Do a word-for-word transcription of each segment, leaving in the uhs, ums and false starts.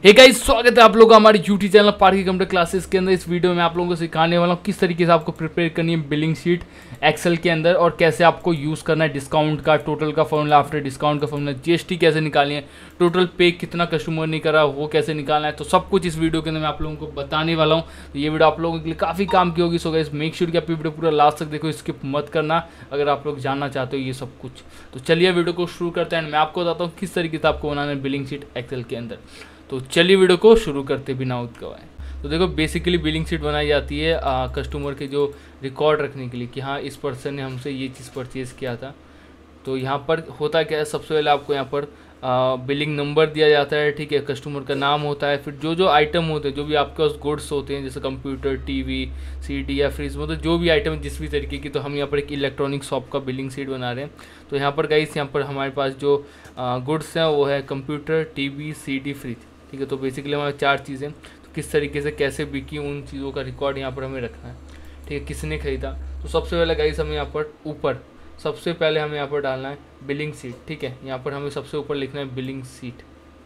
Hey guys, स्वागत है आप लोगों का हमारे यूट्यूब चैनल पार्की कंप्यूटर क्लासेस के अंदर। इस वीडियो में आप लोगों को सिखाने वाला हूँ किस तरीके से आपको प्रिपेयर करनी है बिलिंग शीट एक्सेल के अंदर और कैसे आपको यूज़ करना है डिस्काउंट का, टोटल का फॉर्मूला, आफ्टर डिस्काउंट का फॉर्मूला, जीएसटी कैसे निकालनी है, टोटल पे कितना कस्टमर ने करा वो कैसे निकालना है। तो सब कुछ इस वीडियो के अंदर मैं आप लोगों को बताने वाला हूँ। तो ये वीडियो आप लोगों के लिए काफ़ी काम की होगी। सो गाइस, मेक श्योर कि आप वीडियो पूरा लास्ट तक देखो, स्किप मत करना अगर आप लोग जानना चाहते हो ये सब कुछ। तो चलिए वीडियो को शुरू करते हैं। मैं आपको बताता हूँ किस तरीके से आपको बनाना है बिलिंग शीट एक्सेल के अंदर। तो चलिए वीडियो को शुरू करते बिना उत्कवाए। तो देखो, बेसिकली बिलिंग शीट बनाई जाती है आ, कस्टमर के जो रिकॉर्ड रखने के लिए कि हाँ इस पर्सन ने हमसे ये चीज़ परचेज़ किया था। तो यहाँ पर होता क्या है, सबसे पहले आपको यहाँ पर आ, बिलिंग नंबर दिया जाता है, ठीक है, कस्टमर का नाम होता है, फिर जो जो आइटम होते हैं, जो भी आपके पास गुड्स होते हैं, जैसे कंप्यूटर, टीवी, सीडी या फ्रिज, मतलब जो भी आइटम जिस भी तरीके की। तो हम यहाँ पर एक इलेक्ट्रॉनिक शॉप का बिलिंग शीट बना रहे हैं। तो यहाँ पर गाइस, यहाँ पर हमारे पास जो गुड्स हैं वो है कंप्यूटर, टीवी, सीडी, फ्रिज, ठीक है। तो बेसिकली हमारे चार चीज़ें, तो किस तरीके से कैसे बिकी उन चीज़ों का रिकॉर्ड यहाँ पर हमें रखना है, ठीक है, किसने खरीदा। तो सबसे पहले गाइस हमें यहाँ पर ऊपर सबसे पहले हमें यहाँ पर डालना है बिलिंग सीट, ठीक है। यहाँ पर हमें सबसे ऊपर लिखना है बिलिंग सीट।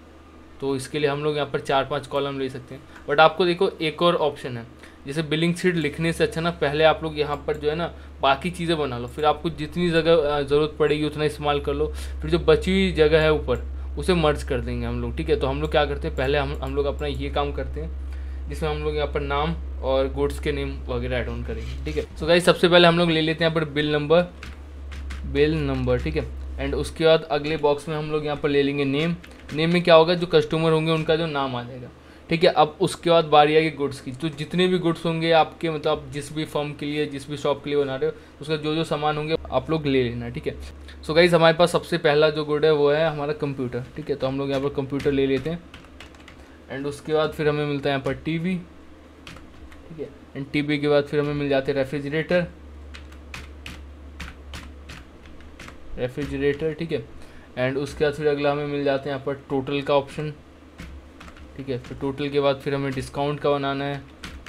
तो इसके लिए हम लोग यहाँ पर चार पांच कॉलम ले सकते हैं, बट आपको देखो एक और ऑप्शन है। जैसे बिलिंग सीट लिखने से अच्छा ना, पहले आप लोग यहाँ पर जो है ना बाकी चीज़ें बना लो, फिर आपको जितनी जगह ज़रूरत पड़ेगी उतना इस्तेमाल कर लो, फिर जो बची हुई जगह है ऊपर उसे मर्ज कर देंगे हम लोग, ठीक है। तो हम लोग क्या करते हैं, पहले हम हम लोग अपना ये काम करते हैं जिसमें हम लोग यहाँ पर नाम और गुड्स के नेम वगैरह ऐड ऑन करेंगे, ठीक है। सो गाइस, सबसे पहले हम लोग ले लेते हैं यहाँ पर बिल नंबर, बिल नंबर, ठीक है। एंड उसके बाद अगले बॉक्स में हम लोग यहाँ पर ले लेंगे नेम। नेम में क्या होगा, जो कस्टमर होंगे उनका जो नाम आ जाएगा, ठीक है। अब उसके बाद बारी आएगी गुड्स की। तो जितने भी गुड्स होंगे आपके, मतलब आप जिस भी फर्म के लिए, जिस भी शॉप के लिए बना रहे हो, उसका जो जो सामान होंगे आप लोग ले लेना, ठीक है। सो गाइस, हमारे पास सबसे पहला जो गुड है वो है हमारा कंप्यूटर, ठीक है। तो हम लोग यहाँ पर कंप्यूटर ले लेते हैं। एंड उसके बाद फिर हमें मिलता है यहाँ पर टीवी, ठीक है। एंड टीवी के बाद फिर हमें मिल जाते हैं रेफ्रिजरेटर, रेफ्रिजरेटर, ठीक है। एंड उसके बाद फिर अगला हमें मिल जाते हैं यहाँ पर टोटल का ऑप्शन, ठीक है। फिर टोटल के बाद फिर हमें डिस्काउंट का बनाना है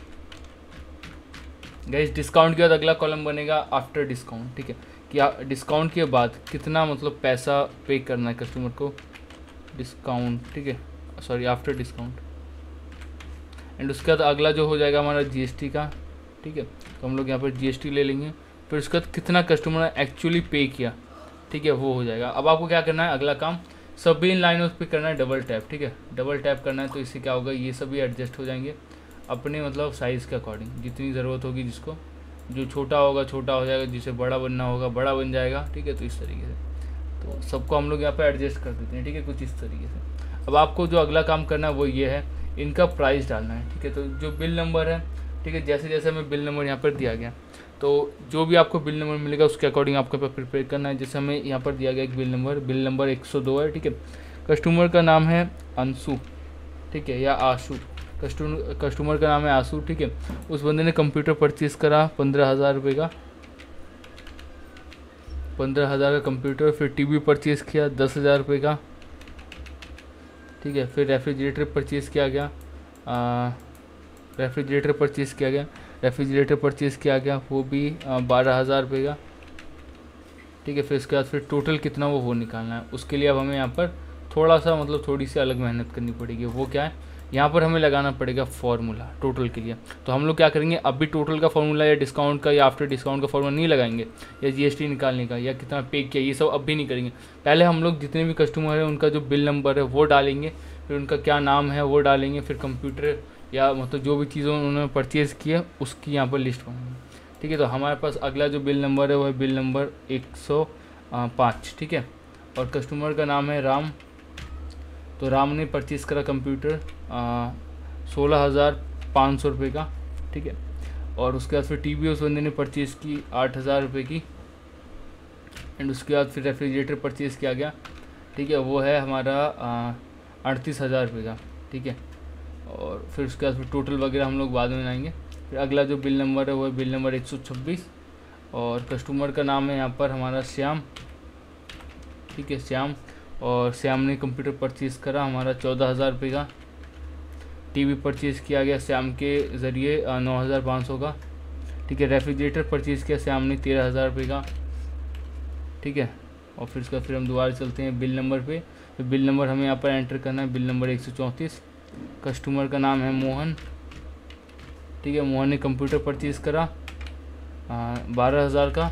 गाइस। डिस्काउंट के बाद अगला कॉलम बनेगा आफ्टर डिस्काउंट, ठीक है, कि डिस्काउंट के बाद कितना मतलब पैसा पे करना है कस्टमर को, डिस्काउंट, ठीक है, सॉरी आफ्टर डिस्काउंट। एंड उसके बाद अगला जो हो जाएगा हमारा जीएसटी का, ठीक है। तो हम लोग यहाँ पर जीएसटी ले लेंगे। फिर उसके बाद कितना कस्टमर ने एक्चुअली पे किया, ठीक है, वो हो जाएगा। अब आपको क्या करना है, अगला काम सभी इन लाइनों पे करना है डबल टैप, ठीक है, डबल टैप करना है। तो इससे क्या होगा, ये सभी एडजस्ट हो जाएंगे अपने मतलब साइज़ के अकॉर्डिंग, जितनी ज़रूरत होगी जिसको, जो छोटा होगा छोटा हो जाएगा, जिसे बड़ा बनना होगा बड़ा बन जाएगा, ठीक है। तो इस तरीके से तो सबको हम लोग यहाँ पे एडजस्ट कर देते हैं, ठीक है, कुछ इस तरीके से। अब आपको जो अगला काम करना है वो ये है, इनका प्राइस डालना है, ठीक है। तो जो बिल नंबर है, ठीक है, जैसे जैसे हमें बिल नंबर यहाँ पर दिया गया, तो जो भी आपको बिल नंबर मिलेगा उसके अकॉर्डिंग आपको प्रिपेयर करना है। जैसे हमें यहाँ पर दिया गया एक बिल नंबर, बिल नंबर एक सौ दो है, ठीक है। कस्टमर का नाम है अंशु, ठीक है, या आशु, कस्टमर कस्टमर का नाम है आशु, ठीक है। उस बंदे ने कंप्यूटर परचेज करा पंद्रह हज़ार रुपये का, पंद्रह हज़ार का कंप्यूटर। फिर टीवी परचेज़ किया दस हज़ार रुपये का, ठीक है। फिर रेफ्रिजरेटर परचेज़ किया गया, रेफ्रिजरेटर परचेज़ किया गया रेफ्रिजरेटर परचेज़ किया गया वो भी बारह हज़ार रुपये का, ठीक है। फिर इसके बाद फिर टोटल कितना वो वो निकालना है। उसके लिए अब हमें यहाँ पर थोड़ा सा मतलब थोड़ी सी अलग मेहनत करनी पड़ेगी। वो क्या है, यहाँ पर हमें लगाना पड़ेगा फार्मूला टोटल के लिए। तो हम लोग क्या करेंगे, अभी टोटल का फार्मूला या डिस्काउंट का या आफ्टर डिस्काउंट का फार्मूला नहीं लगाएंगे, या जीएसटी निकालने का या कितना पे किया, ये सब अभी नहीं करेंगे। पहले हम लोग जितने भी कस्टमर हैं उनका जो बिल नंबर है वो डालेंगे, फिर उनका क्या नाम है वो डालेंगे, फिर कंप्यूटर या मतलब जो भी चीज़ें उन्होंने परचेज़ किया उसकी यहाँ पर लिस्ट बनाएंगे, ठीक है। तो हमारे पास अगला जो बिल नंबर है वो है बिल नंबर एक सौ पाँच, ठीक है। और कस्टमर का नाम है राम। तो राम ने परचेज़ करा कंप्यूटर सोलह हज़ार पाँच सौ रुपये का, ठीक है। और उसके बाद फिर टीवी उस बंदे ने परचेज़ की आठ हज़ार रुपये की। एंड उसके बाद फिर रेफ्रिजरेटर परचेज़ किया गया, ठीक है, वो है हमारा अड़तीस हज़ार रुपये का, ठीक है। और फिर उसके बाद फिर टोटल वगैरह हम लोग बाद में लाएंगे। फिर अगला जो बिल नंबर है वो है बिल नंबर एक सौ छब्बीस। और कस्टमर का नाम है यहाँ पर हमारा श्याम, ठीक है, श्याम। और श्याम ने कंप्यूटर परचेज़ करा हमारा चौदह हज़ार रुपये का। टीवी परचेज़ किया गया श्याम के ज़रिए नौ हज़ार पाँच सौ का, ठीक है। रेफ्रिजरेटर परचेज़ किया श्याम ने तेरह हज़ार रुपये का, ठीक है। और फिर उसका फिर हम दोबारा चलते हैं बिल नंबर पे। तो बिल नंबर हमें यहाँ पर एंटर करना है, बिल नंबर एक सौ चौंतीस। कस्टमर का नाम है मोहन, ठीक है। मोहन ने कंप्यूटर परचेज़ करा बारह हज़ार का,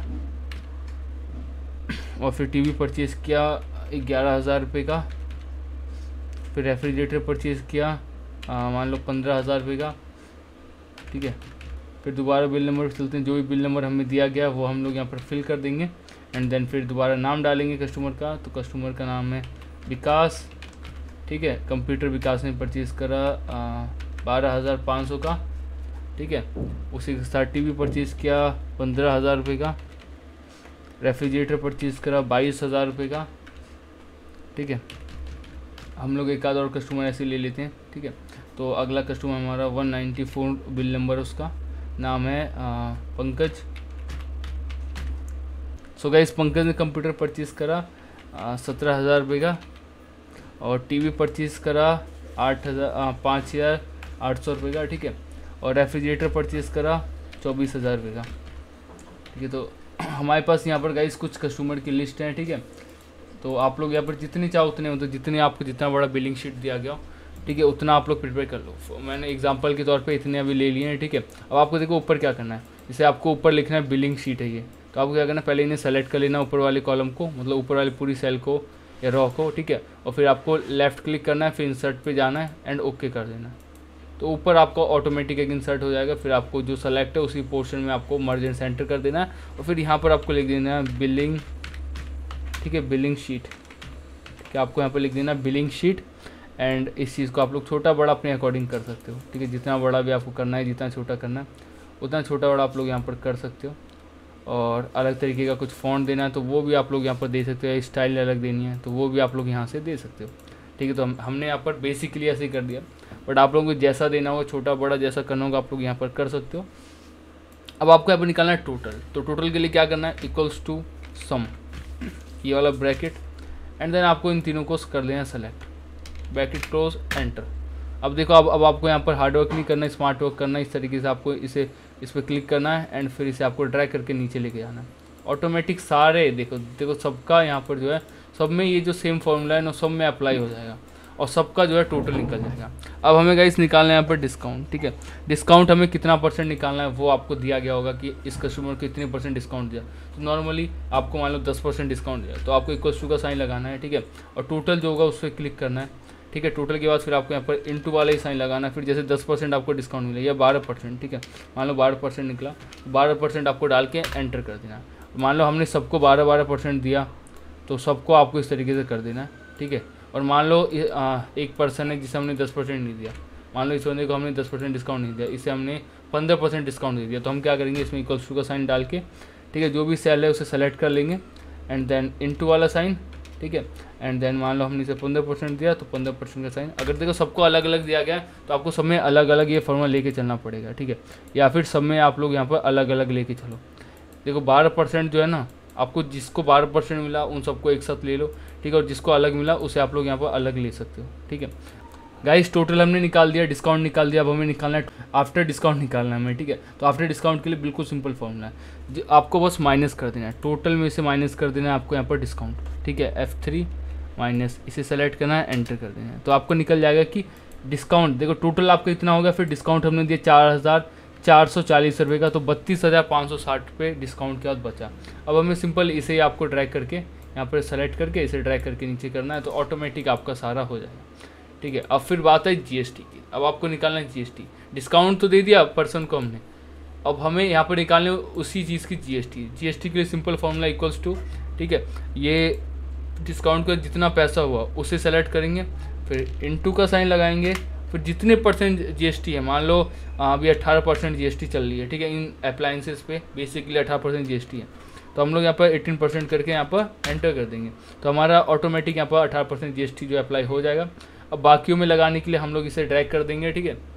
और फिर टीवी परचेज़ किया ग्यारह हज़ार रुपये का, फिर रेफ्रिजरेटर परचेज़ किया मान लो पंद्रह हज़ार रुपये का, ठीक है। फिर दोबारा बिल नंबर चलते हैं, जो भी बिल नंबर हमें दिया गया वो हम लोग यहाँ पर फिल कर देंगे एंड देन फिर दोबारा नाम डालेंगे कस्टमर का। तो कस्टमर का नाम है विकास, ठीक है। कंप्यूटर विकास ने परचेज़ करा बारह हज़ार पाँच सौ का, ठीक है। उसी के साथ टीवी परचेज़ किया पंद्रह हज़ार रुपये का, रेफ्रिजरेटर परचेज़ करा बाईस हज़ार रुपये का, ठीक है। हम लोग एक आध और कस्टमर ऐसे ले लेते हैं, ठीक है। तो अगला कस्टमर हमारा one ninety four bill number, उसका नाम है आ, पंकज। सो गाइस पंकज ने कंप्यूटर परचेज़ करा सत्रह हज़ार रुपये का, और टीवी परचेज़ करा आठ हज़ार पाँच हज़ार आठ सौ रुपये का, ठीक है। और रेफ्रिजरेटर परचेज़ करा चौबीस हज़ार रुपये का, ठीक है। तो हमारे पास यहाँ पर गाइस कुछ कस्टमर की लिस्ट है, ठीक है। तो आप लोग यहाँ पर जितनी चाहो उतने मतलब जितने आपको जितना बड़ा बिलिंग शीट दिया गया, ठीक है, उतना आप लोग प्रिपेयर कर लो। मैंने एग्जांपल के तौर पे इतने अभी ले लिए हैं, ठीक है। अब आपको देखो ऊपर क्या करना है, जैसे आपको ऊपर लिखना है बिलिंग शीट है ये, तो आपको क्या करना है, पहले इन्हें सेलेक्ट कर लेना ऊपर वाले कॉलम को, मतलब ऊपर वाली पूरी सेल को या रॉ को, ठीक है। और फिर आपको लेफ़्ट क्लिक करना है, फिर इंसर्ट पे जाना है एंड ओके कर देना है। तो ऊपर आपको ऑटोमेटिक एक इंसर्ट हो जाएगा, फिर आपको जो सेलेक्ट है उसी पोर्शन में आपको मर्ज एंड सेंटर कर देना है, और फिर यहाँ पर आपको लिख देना है बिलिंग, ठीक है, बिलिंग शीट, ठीक है। आपको यहाँ पर लिख देना बिलिंग शीट एंड इस चीज़ को आप लोग छोटा बड़ा अपने अकॉर्डिंग कर सकते हो, ठीक है। जितना बड़ा भी आपको करना है, जितना छोटा करना है उतना छोटा बड़ा आप लोग यहाँ पर कर सकते हो। और अलग तरीके का कुछ फॉन्ट देना है तो वो भी आप लोग यहाँ पर दे सकते हो, स्टाइल अलग देनी है तो वो भी आप लोग यहाँ से दे सकते हो, ठीक है। तो हम हमने यहाँ पर बेसिकली ऐसे ही कर दिया, बट आप लोगों को जैसा देना होगा, छोटा बड़ा जैसा करना होगा आप लोग यहाँ पर कर सकते हो। अब आपको यहाँ पर निकालना है टोटल, तो टोटल के लिए क्या करना है, इक्वल्स टू सम, ये वाला ब्रैकेट, एंड देन आपको इन तीनों को कर लेना सेलेक्ट, ब्रैकेट क्लोज एंटर। अब देखो अब अब आपको यहाँ पर हार्ड वर्क नहीं करना है, स्मार्ट वर्क करना है। इस तरीके से आपको इसे इस पर क्लिक करना है एंड फिर इसे आपको ड्रैग करके नीचे लेके जाना है। ऑटोमेटिक सारे देखो देखो सबका यहाँ पर जो है, सब में ये जो सेम फॉर्मूला है ना सब में अप्लाई हो जाएगा और सबका जो है टोटल निकल जाएगा। अब हमें गाइस निकालना है यहाँ पर डिस्काउंट, ठीक है। डिस्काउंट हमें कितना परसेंट निकालना है वो आपको दिया गया होगा कि इस कस्टमर को इतने परसेंट डिस्काउंट दिया। तो नॉर्मली आपको मान लो दस परसेंट डिस्काउंट दिया, तो आपको इक्वल टू का साइन लगाना है, ठीक है। और टोटल जो होगा उस पर क्लिक करना है, ठीक है। टोटल के बाद फिर आपको यहाँ पर इनटू वाला ही साइन लगाना है। फिर जैसे दस परसेंट आपको डिस्काउंट मिला या बारह परसेंट, ठीक है, मान लो बारह परसेंट निकला, बारह परसेंट आपको डाल के एंटर कर देना है। मान लो हमने सबको बारह बारह परसेंट दिया तो सबको आपको इस तरीके से कर देना है, ठीक है। और मान लो आ, एक पर्सन है जिसे हमने दस परसेंट नहीं दिया, मान लो इस बंदे को हमने दस परसेंट डिस्काउंट नहीं दिया, इसे हमने पंद्रह परसेंट डिस्काउंट दे दिया। तो हम क्या करेंगे, इसमें इक्वल टू का साइन डाल के, ठीक है, जो भी सेल है उसे सेलेक्ट कर लेंगे एंड देन इनटू वाला साइन, ठीक है। एंड देन मान लो हमने इसे पंद्रह परसेंट दिया तो पंद्रह परसेंट का साइन। अगर देखो सबको अलग अलग दिया गया है तो आपको सब में अलग अलग ये फॉर्मूला लेके चलना पड़ेगा, ठीक है। या फिर सब में आप लोग यहाँ पर अलग अलग लेके चलो। देखो बारह परसेंट जो है ना, आपको जिसको बारह परसेंट मिला उन सबको एक साथ ले लो, ठीक है। और जिसको अलग मिला उसे आप लोग यहाँ पर अलग ले सकते हो, ठीक है। गाइस टोटल हमने निकाल दिया, डिस्काउंट निकाल दिया। अब हमें निकालना है आफ्टर डिस्काउंट निकालना है हमें, ठीक है। तो आफ्टर डिस्काउंट के लिए बिल्कुल सिंपल फॉर्मूला है, आपको बस माइनस कर देना है, टोटल में से माइनस कर देना है आपको यहाँ पर डिस्काउंट, ठीक है। एफ थ्री माइनस, इसे सेलेक्ट करना है, एंटर कर देना है। तो आपको निकल जाएगा कि डिस्काउंट देखो टोटल आपका इतना होगा, फिर डिस्काउंट हमने दिया चार हज़ार चार सौ चालीस रुपये का, तो बत्तीस हज़ार पाँच सौ साठ रुपये डिस्काउंट के बाद बचा। अब हमें सिंपल इसे ही आपको ड्रैग करके यहाँ पर सेलेक्ट करके इसे ड्रैग करके नीचे करना है, तो ऑटोमेटिक आपका सारा हो जाएगा, ठीक है। अब फिर बात है जीएसटी की। अब आपको निकालना है जीएसटी। डिस्काउंट तो दे दिया पर्सन को हमने, अब हमें यहाँ पर निकालने उसी चीज़ की जीएसटी। जीएसटी के लिए सिंपल फॉर्मूला इक्वल्स टू, ठीक है, ये डिस्काउंट का जितना पैसा हुआ उसे सेलेक्ट करेंगे, फिर इनटू का साइन लगाएंगे, फिर जितने परसेंट जीएसटी है, मान लो अभी अठारह परसेंट जीएसटी चल रही है, ठीक है। इन अप्लाइंसेस पे बेसिकली अठारह परसेंट जीएसटी है, तो हम लोग यहाँ पर अठारह परसेंट करके यहाँ पर एंटर कर देंगे, तो हमारा ऑटोमेटिक यहाँ पर अठारह परसेंट जीएसटी जो अप्लाई हो जाएगा। अब बाकियों में लगाने के लिए हम लोग इसे ड्रैग कर देंगे, ठीक है,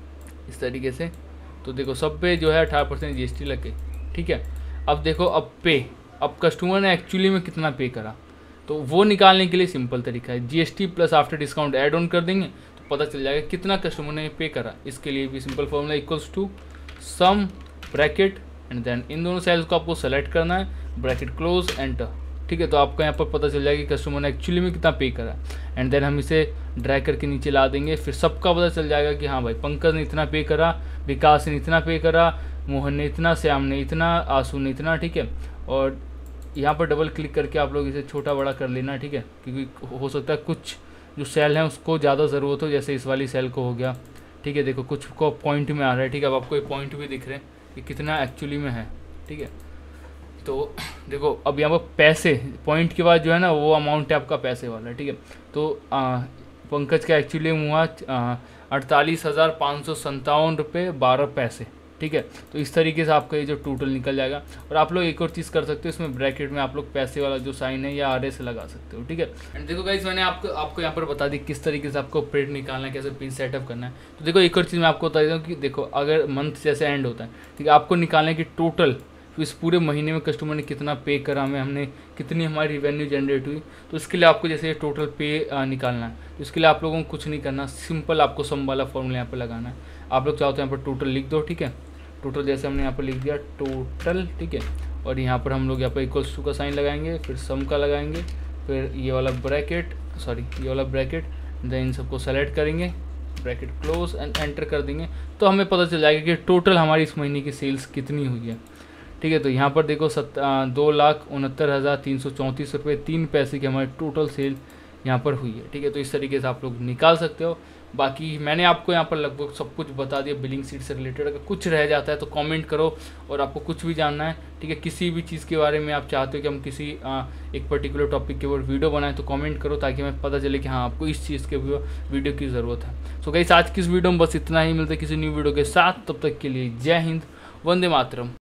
इस तरीके से। तो देखो सब पे जो है अठारह परसेंट जीएसटी लग गई, ठीक है। अब देखो अब पे, अब कस्टमर ने एक्चुअली में कितना पे करा, तो वो निकालने के लिए सिंपल तरीका है, GST plus after discount add on कर देंगे तो पता चल जाएगा कितना कस्टमर ने पे करा। इसके लिए भी simple formula equals to sum bracket and then इन दोनों सेल्स को आपको सेलेक्ट करना है, ब्रैकेट क्लोज एंटर, ठीक है। तो आपको यहाँ पर पता चल जाएगा कि कस्टमर ने एक्चुअली में कितना पे करा एंड देन हम इसे ड्रैग करके नीचे ला देंगे। फिर सबका पता चल जाएगा कि हाँ भाई पंकज ने इतना पे करा, विकास ने इतना पे करा, मोहन ने इतना, श्याम ने इतना, आंसू ने इतना, ठीक है। और यहाँ पर डबल क्लिक करके आप लोग इसे छोटा बड़ा कर लेना, ठीक है, क्योंकि हो सकता है कुछ जो सेल हैं उसको ज़्यादा ज़रूरत हो, जैसे इस वाली सेल को हो गया, ठीक है। देखो कुछ को पॉइंट में आ रहा है, ठीक है। अब आपको ये पॉइंट भी दिख रहे हैं कि कितना एक्चुअली में है, ठीक है। तो देखो अब यहाँ पर पैसे पॉइंट के बाद जो है ना वो अमाउंट है आपका पैसे वाला, ठीक है। तो आ, पंकज का एक्चुअली हुआ अड़तालीस हज़ार पाँच सौ संतावन रुपये बारह पैसे, ठीक है। तो इस तरीके से आपका ये जो टोटल निकल जाएगा। और आप लोग एक और चीज़ कर सकते हो, इसमें ब्रैकेट में आप लोग पैसे वाला जो साइन है या आर ए से लगा सकते हो, ठीक है। एंड देखो गाइस मैंने आपको आपको यहाँ पर बता दी किस तरीके से आपको प्रिंट निकालना है, कैसे पिन सेटअप करना है। तो देखो एक और चीज़ मैं आपको बता देता हूँ कि देखो अगर मंथ जैसे एंड होता है, ठीक है, आपको निकालने की टोटल इस पूरे महीने में कस्टमर ने कितना पे करा, हमें हमने कितनी हमारी रिवेन्यू जनरेट हुई। तो इसके लिए आपको जैसे टोटल पे आ, निकालना है, तो इसके लिए आप लोगों को कुछ नहीं करना, सिंपल आपको सम वाला फॉर्मूला यहाँ पर लगाना है। आप लोग चाहो तो यहाँ पर टोटल लिख दो, ठीक है। टोटल जैसे हमने यहाँ पर लिख दिया टोटल, ठीक है। और यहाँ पर हम लोग यहाँ पर इक्वल्स टू का साइन लगाएंगे, फिर सम का लगाएंगे, फिर ये वाला ब्रैकेट सॉरी ये वाला ब्रैकेट, देन इन सबको सेलेक्ट करेंगे, ब्रैकेट क्लोज एंड एंटर कर देंगे। तो हमें पता चल जाएगा कि टोटल हमारी इस महीने की सेल्स कितनी हुई है, ठीक है। तो यहाँ पर देखो सत दो लाख उनहत्तर हज़ार तीन सौ चौंतीस रुपये तीन पैसे की हमारी टोटल सेल यहाँ पर हुई है, ठीक है। तो इस तरीके से आप लोग निकाल सकते हो। बाकी मैंने आपको यहाँ पर लगभग सब कुछ बता दिया बिलिंग शीट से रिलेटेड। अगर कुछ रह जाता है तो कमेंट करो, और आपको कुछ भी जानना है, ठीक है, किसी भी चीज़ के बारे में आप चाहते हो कि हम किसी आ, एक पर्टिकुलर टॉपिक के ऊपर वीडियो बनाएं, तो कमेंट करो ताकि हमें पता चले कि हाँ आपको इस चीज़ के वीडियो की ज़रूरत है। सो गाइस आज की इस वीडियो में बस इतना ही, मिलते किसी न्यू वीडियो के साथ, तब तक के लिए जय हिंद, वंदे मातरम।